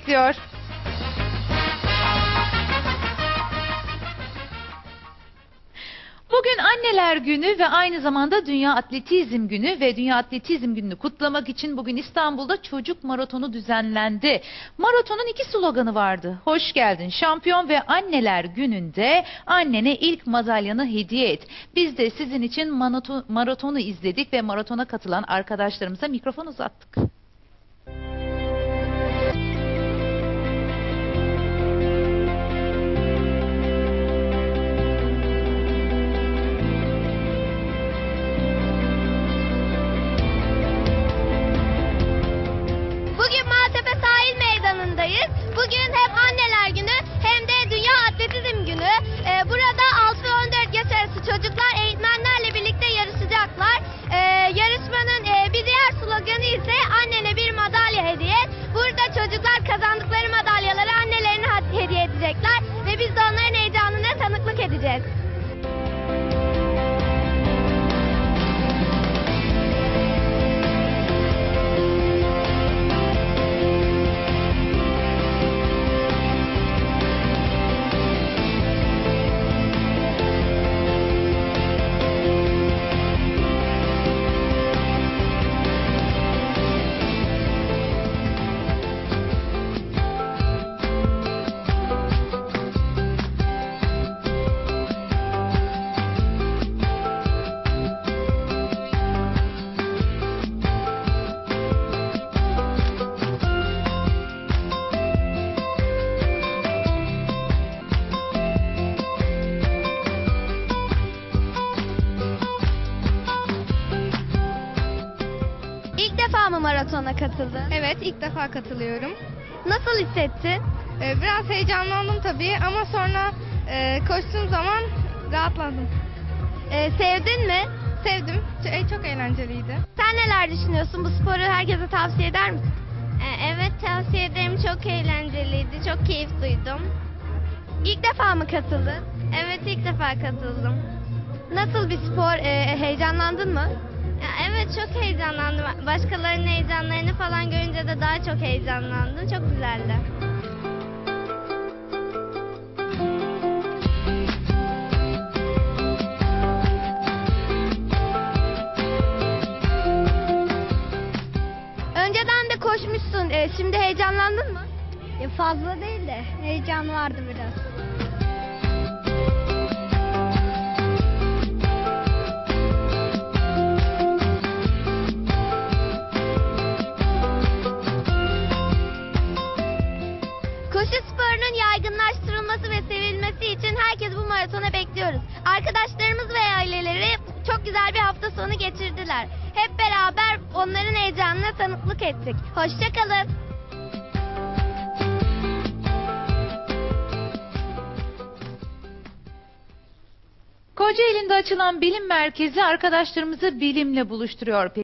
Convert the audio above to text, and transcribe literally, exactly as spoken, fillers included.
Diyor. Bugün Anneler Günü ve aynı zamanda Dünya Atletizm Günü ve Dünya Atletizm Günü'nü kutlamak için bugün İstanbul'da çocuk maratonu düzenlendi. Maratonun iki sloganı vardı. Hoş geldin şampiyon ve Anneler Günü'nde annene ilk madalyanı hediye et. Biz de sizin için maratonu izledik ve maratona katılan arkadaşlarımıza mikrofon uzattık. Bugün hem Anneler Günü hem de Dünya Atletizm Günü. Ee, burada altı ve on dört yaş arası çocuklar eğitmenlerle birlikte yarışacaklar. Ee, yarışmanın e, bir diğer sloganı ise annene bir madalya hediye. Burada çocuklar kazandıkları madalyaları annelerine hediye edecekler ve biz de onların heyecanına tanıklık edeceğiz. İlk defa mı maratona katıldın? Evet, ilk defa katılıyorum. Nasıl hissettin? Ee, biraz heyecanlandım tabii ama sonra e, koştuğum zaman rahatladım. Ee, sevdin mi? Sevdim, Ç- çok eğlenceliydi. Sen neler düşünüyorsun? Bu sporu herkese tavsiye eder misin? Evet, tavsiye ederim. Çok eğlenceliydi. Çok keyif duydum. İlk defa mı katıldın? Evet, ilk defa katıldım. Nasıl bir spor? Ee, heyecanlandın mı? Evet, çok heyecanlandım. Başkalarının heyecanlarını falan görünce de daha çok heyecanlandım. Çok güzeldi. Önceden de koşmuşsun. Ee, şimdi heyecanlandın mı? Fazla değil de heyecan vardı biraz. Koşu sporunun yaygınlaştırılması ve sevilmesi için herkes bu maratona bekliyoruz. Arkadaşlarımız ve aileleri çok güzel bir hafta sonu geçirdiler. Hep beraber onların heyecanına tanıklık ettik. Hoşça kalın. Kocaeli'nde açılan bilim merkezi arkadaşlarımızı bilimle buluşturuyor.